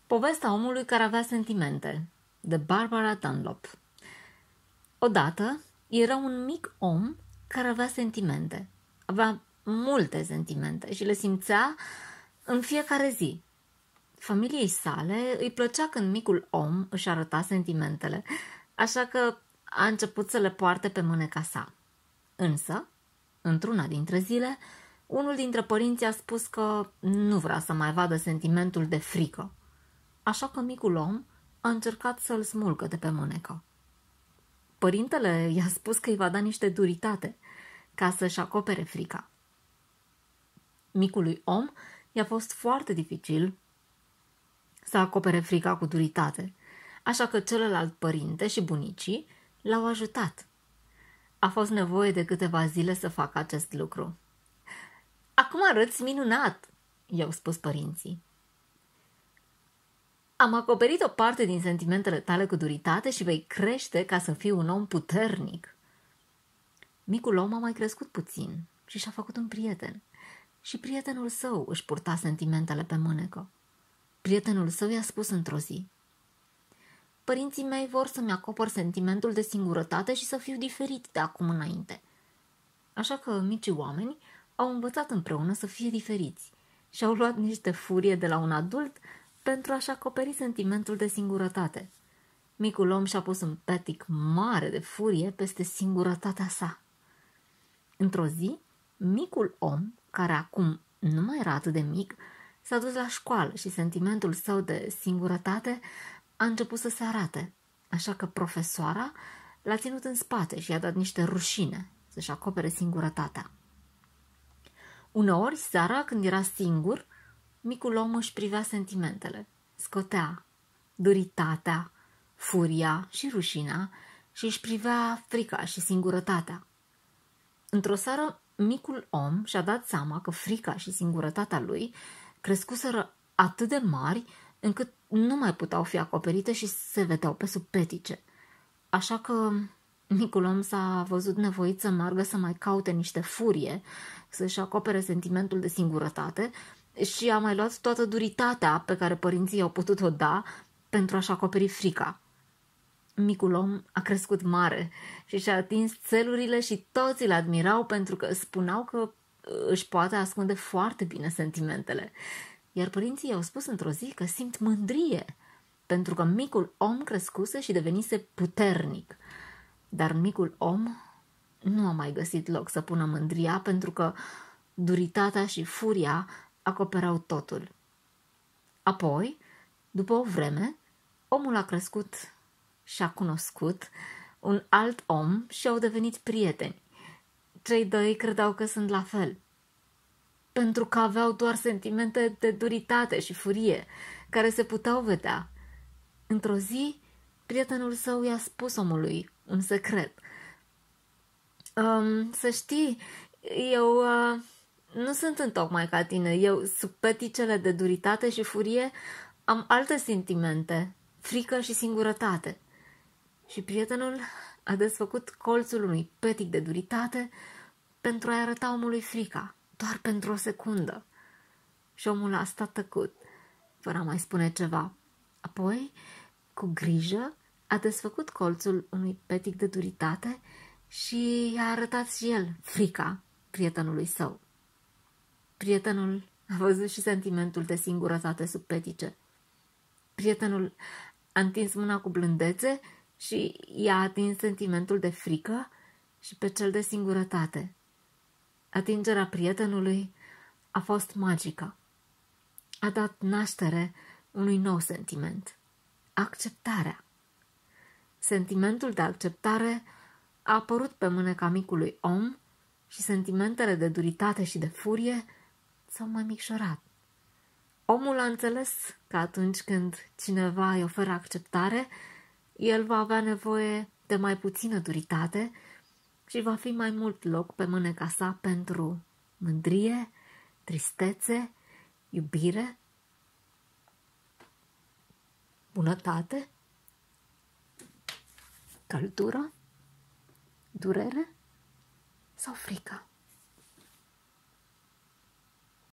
Povestea omului care avea sentimente, de Barbara Dunlop. Odată era un mic om care avea sentimente. Avea multe sentimente și le simțea în fiecare zi. Familiei sale îi plăcea când micul om își arăta sentimentele, așa că a început să le poarte pe mâneca sa. Însă, într-una dintre zile, unul dintre părinți a spus că nu vrea să mai vadă sentimentul de frică, așa că micul om a încercat să-l smulgă de pe mânecă. Părintele i-a spus că îi va da niște duritate ca să-și acopere frica. Micului om i-a fost foarte dificil să acopere frica cu duritate, așa că celălalt părinte și bunicii l-au ajutat. A fost nevoie de câteva zile să facă acest lucru. "Acum arăți minunat!" i-au spus părinții. "Am acoperit o parte din sentimentele tale cu duritate și vei crește ca să fii un om puternic." Micul om a mai crescut puțin și și-a făcut un prieten. Și prietenul său își purta sentimentele pe mânecă. Prietenul său i-a spus într-o zi: "Părinții mei vor să-mi acopăr sentimentul de singurătate și să fiu diferit de acum înainte." Așa că micii oameni au învățat împreună să fie diferiți și au luat niște furie de la un adult pentru a-și acoperi sentimentul de singurătate. Micul om și-a pus un petic mare de furie peste singurătatea sa. Într-o zi, micul om, care acum nu mai era atât de mic, s-a dus la școală și sentimentul său de singurătate a început să se arate, așa că profesoara l-a ținut în spate și i-a dat niște rușine să-și acopere singurătatea. Uneori, seara, când era singur, micul om își privea sentimentele, scotea duritatea, furia și rușinea și își privea frica și singurătatea. Într-o seară, micul om și-a dat seama că frica și singurătatea lui crescuseră atât de mari încât nu mai puteau fi acoperite și se vedeau pe sub petice. Așa că micul om s-a văzut nevoit să meargă să mai caute niște furie, să-și acopere sentimentul de singurătate și a mai luat toată duritatea pe care părinții i-au putut-o da pentru a-și acoperi frica. Micul om a crescut mare și și-a atins țelurile și toți îl admirau pentru că spuneau că își poate ascunde foarte bine sentimentele. Iar părinții i-au spus într-o zi că simt mândrie pentru că micul om crescuse și devenise puternic. Dar micul om nu a mai găsit loc să pună mândria pentru că duritatea și furia acoperau totul. Apoi, după o vreme, omul a crescut și a cunoscut un alt om și au devenit prieteni. Cei doi credeau că sunt la fel, pentru că aveau doar sentimente de duritate și furie, care se puteau vedea. Într-o zi, prietenul său i-a spus omului un secret. Să știi, eu nu sunt întocmai ca tine. Eu, sub peticele de duritate și furie, am alte sentimente, frică și singurătate." Și prietenul a desfăcut colțul unui petic de duritate pentru a-i arăta omului frica, doar pentru o secundă. Și omul a stat tăcut, fără a mai spune ceva. Apoi, cu grijă, a desfăcut colțul unui petic de duritate și i-a arătat și el frica prietenului său. Prietenul a văzut și sentimentul de singurătate sub petice. Prietenul a întins mâna cu blândețe și i-a atins sentimentul de frică și pe cel de singurătate. Atingerea prietenului a fost magică. A dat naștere unui nou sentiment, acceptarea. Sentimentul de acceptare a apărut pe mâneca micului om și sentimentele de duritate și de furie s-au mai micșorat. Omul a înțeles că atunci când cineva îi oferă acceptare, el va avea nevoie de mai puțină duritate și va fi mai mult loc pe mâneca sa pentru mândrie, tristețe, iubire, bunătate, căldură, durere sau frică.